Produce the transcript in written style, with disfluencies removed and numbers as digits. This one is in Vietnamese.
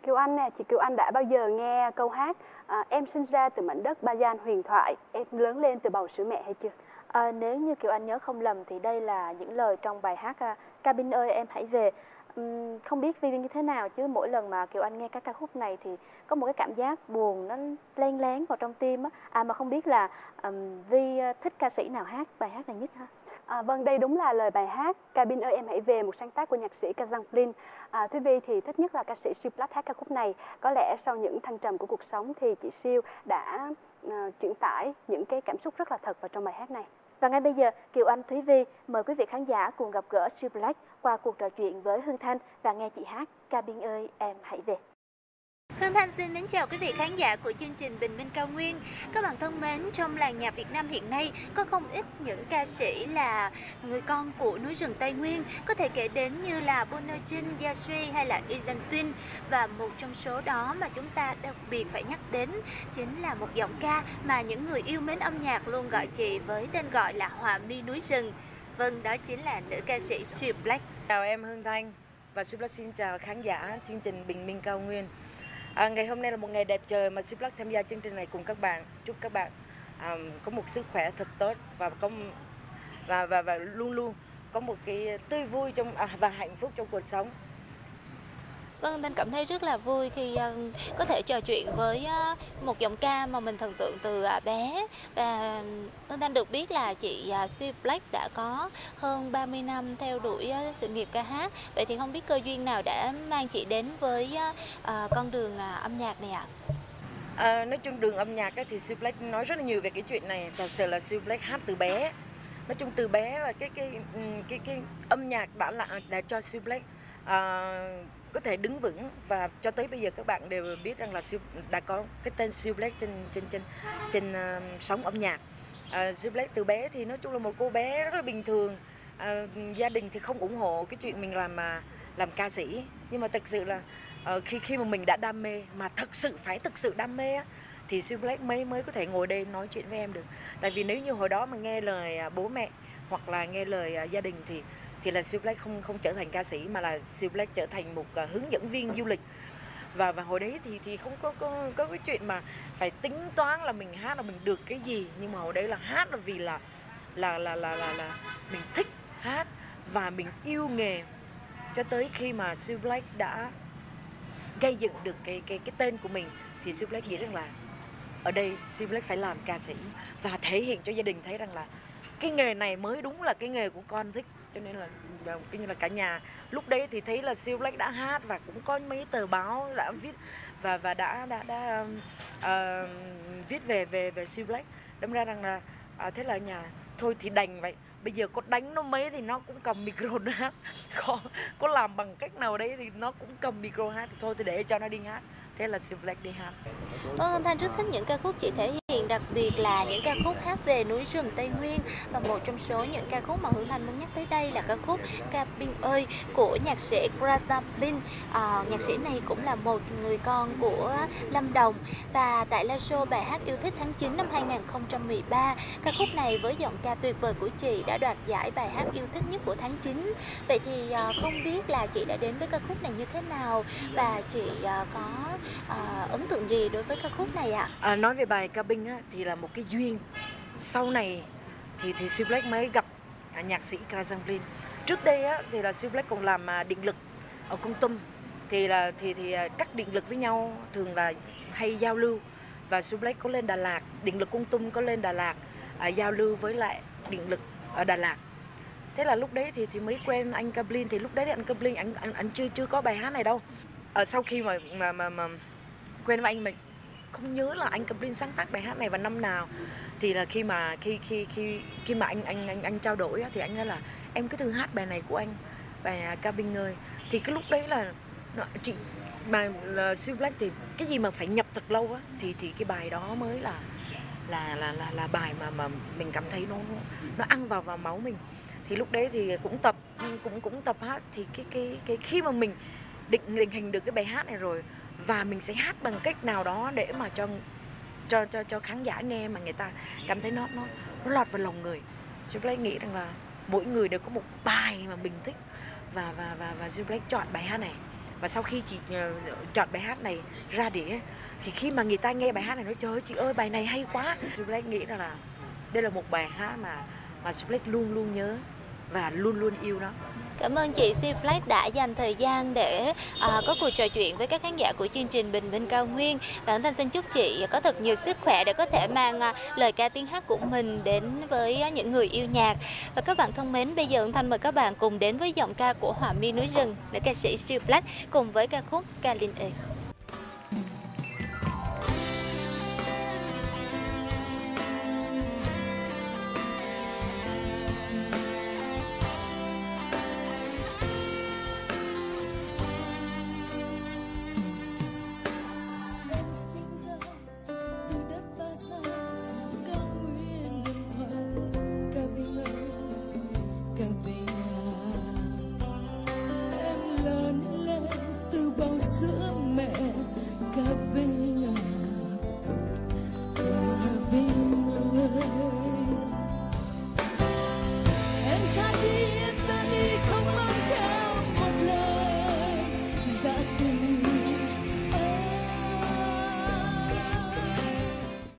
Kiều Anh nè, chị Kiều Anh đã bao giờ nghe câu hát em sinh ra từ mảnh đất Ba Gian huyền thoại, em lớn lên từ bầu sữa mẹ hay chưa? Nếu như Kiều Anh nhớ không lầm thì đây là những lời trong bài hát Cabin ơi em hãy về. Không biết Vi như thế nào chứ mỗi lần mà Kiều Anh nghe các ca khúc này thì có một cái cảm giác buồn nó len lén vào trong tim á. Mà không biết là Vi thích ca sĩ nào hát bài hát này nhất ha? Vâng, đây đúng là lời bài hát Cabin ơi em hãy về, một sáng tác của nhạc sĩ Kazan Blin. Thúy Vi thì thích nhất là ca sĩ Siêu Black hát ca khúc này. Có lẽ sau những thăng trầm của cuộc sống thì chị Siêu đã chuyển tải những cái cảm xúc rất là thật vào trong bài hát này. Và ngay bây giờ, Kiều Anh, Thúy Vi mời quý vị khán giả cùng gặp gỡ Siêu Black qua cuộc trò chuyện với Hương Thanh và nghe chị hát Cabin ơi em hãy về. Hương Thanh xin mến chào quý vị khán giả của chương trình Bình Minh Cao Nguyên. Các bạn thân mến, trong làng nhạc Việt Nam hiện nay có không ít những ca sĩ là người con của núi rừng Tây Nguyên, có thể kể đến như là Bono Jin, Yasui hay là Isan Twin. Và một trong số đó mà chúng ta đặc biệt phải nhắc đến chính là một giọng ca mà những người yêu mến âm nhạc luôn gọi chị với tên gọi là Họa mi núi rừng. Vâng, đó chính là nữ ca sĩ Siêu Black. Chào em Hương Thanh và Siêu Black xin chào khán giả chương trình Bình Minh Cao Nguyên. Ngày hôm nay là một ngày đẹp trời mà Siêu Black tham gia chương trình này cùng các bạn. Chúc các bạn có một sức khỏe thật tốt và luôn luôn có một cái tươi vui và hạnh phúc trong cuộc sống. Vâng, Thanh cảm thấy rất là vui khi có thể trò chuyện với một giọng ca mà mình thần tượng từ bé. Và Thanh được biết là chị Siêu Black đã có hơn 30 năm theo đuổi sự nghiệp ca hát. Vậy thì không biết cơ duyên nào đã mang chị đến với con đường âm nhạc này ạ? Nói chung đường âm nhạc thì Siêu Black nói rất là nhiều về cái chuyện này. Thật sự là Siêu Black hát từ bé. Nói chung từ bé là cái âm nhạc đã cho Siêu Black có thể đứng vững, và cho tới bây giờ các bạn đều biết rằng là đã có cái tên Siêu Black trên sóng âm nhạc. Siêu Black từ bé thì nói chung là một cô bé rất là bình thường. Gia đình thì không ủng hộ cái chuyện mình làm ca sĩ, nhưng mà thật sự là khi mà mình đã đam mê, mà thực sự đam mê á, thì Siêu Black mới có thể ngồi đây nói chuyện với em được. Tại vì nếu như hồi đó mà nghe lời bố mẹ hoặc là nghe lời gia đình thì là Siêu Black không trở thành ca sĩ, mà là Siêu Black trở thành một hướng dẫn viên du lịch. Và hồi đấy thì không có cái chuyện mà phải tính toán là mình hát là mình được cái gì, nhưng mà hồi đấy là hát là vì là mình thích hát và mình yêu nghề. Cho tới khi mà Siêu Black đã gây dựng được cái tên của mình thì Siêu Black nghĩ rằng là ở đây Siêu Black phải làm ca sĩ và thể hiện cho gia đình thấy rằng là cái nghề này mới đúng là cái nghề của con thích. Cho nên là coi như là cả nhà lúc đấy thì thấy là Siêu Black đã hát, và cũng có mấy tờ báo đã viết và đã viết về Siêu Black. Đâm ra rằng là thế là nhà thôi thì đành vậy, bây giờ có đánh nó mấy thì nó cũng cầm micro nó hát, có làm bằng cách nào đấy thì nó cũng cầm micro hát, thì thôi thì để cho nó đi hát. Thế là Siêu Black đi hát. Vâng, Thanh rất thích những ca khúc chị thể hiện, đặc biệt là những ca khúc hát về núi rừng Tây Nguyên. Và một trong số những ca khúc mà Hương Thanh muốn nhắc tới đây là ca khúc Cabin ơi của nhạc sĩ Kazan Blin. Nhạc sĩ này cũng là một người con của Lâm Đồng. Và tại live show bài hát Yêu thích tháng 9 năm 2013, ca khúc này với giọng ca tuyệt vời của chị đã đoạt giải bài hát yêu thích nhất của tháng 9. Vậy thì không biết là chị đã đến với ca khúc này như thế nào, và chị có ấn tượng gì đối với ca khúc này ạ? Nói về bài Cabin á, thì là một cái duyên. Sau này thì Siêu Black mới gặp nhạc sĩ Kazan Blin. Trước đây á, thì là Siêu Black còn làm điện lực ở Kon Tum. Thì các điện lực với nhau thường là hay giao lưu. Và Siêu Black có lên Đà Lạt, điện lực Kon Tum có lên Đà Lạt giao lưu với lại điện lực ở Đà Lạt. Thế là lúc đấy thì mới quen anh Kablin. Thì lúc đấy thì anh Kablin anh chưa có bài hát này đâu. Sau khi mà quen với anh, mình không nhớ là anh Kablin sáng tác bài hát này vào năm nào. Thì là khi mà anh trao đổi á, thì anh nói là em cứ thử hát bài này của anh, bài Cabin ơi. Thì cái lúc đấy là chị mà Siêu Black thì cái gì mà phải nhập thật lâu á, thì cái bài đó mới là bài mà mình cảm thấy nó ăn vào máu mình. Thì lúc đấy thì cũng tập hát. Thì cái khi mà mình định hình được cái bài hát này rồi, và mình sẽ hát bằng cách nào đó để mà cho khán giả nghe mà người ta cảm thấy nó lọt vào lòng người. Siêu Black nghĩ rằng là mỗi người đều có một bài mà mình thích, và Siêu Black chọn bài hát này Và sau khi chị chọn bài hát này ra đĩa thì khi mà người ta nghe bài hát này nói trời ơi chị ơi bài này hay quá. Siêu Black nghĩ rằng là đây là một bài hát mà Siêu Black luôn luôn nhớ và luôn luôn yêu nó. Cảm ơn chị Siêu Black đã dành thời gian để có cuộc trò chuyện với các khán giả của chương trình Bình Minh Cao Nguyên. Và Hân Thanh xin chúc chị có thật nhiều sức khỏe để có thể mang lời ca tiếng hát của mình đến với những người yêu nhạc. Và các bạn thân mến, bây giờ Hân Thanh mời các bạn cùng đến với giọng ca của Họa mi núi rừng, nữ ca sĩ Siêu Black cùng với ca khúc Kalin ơi.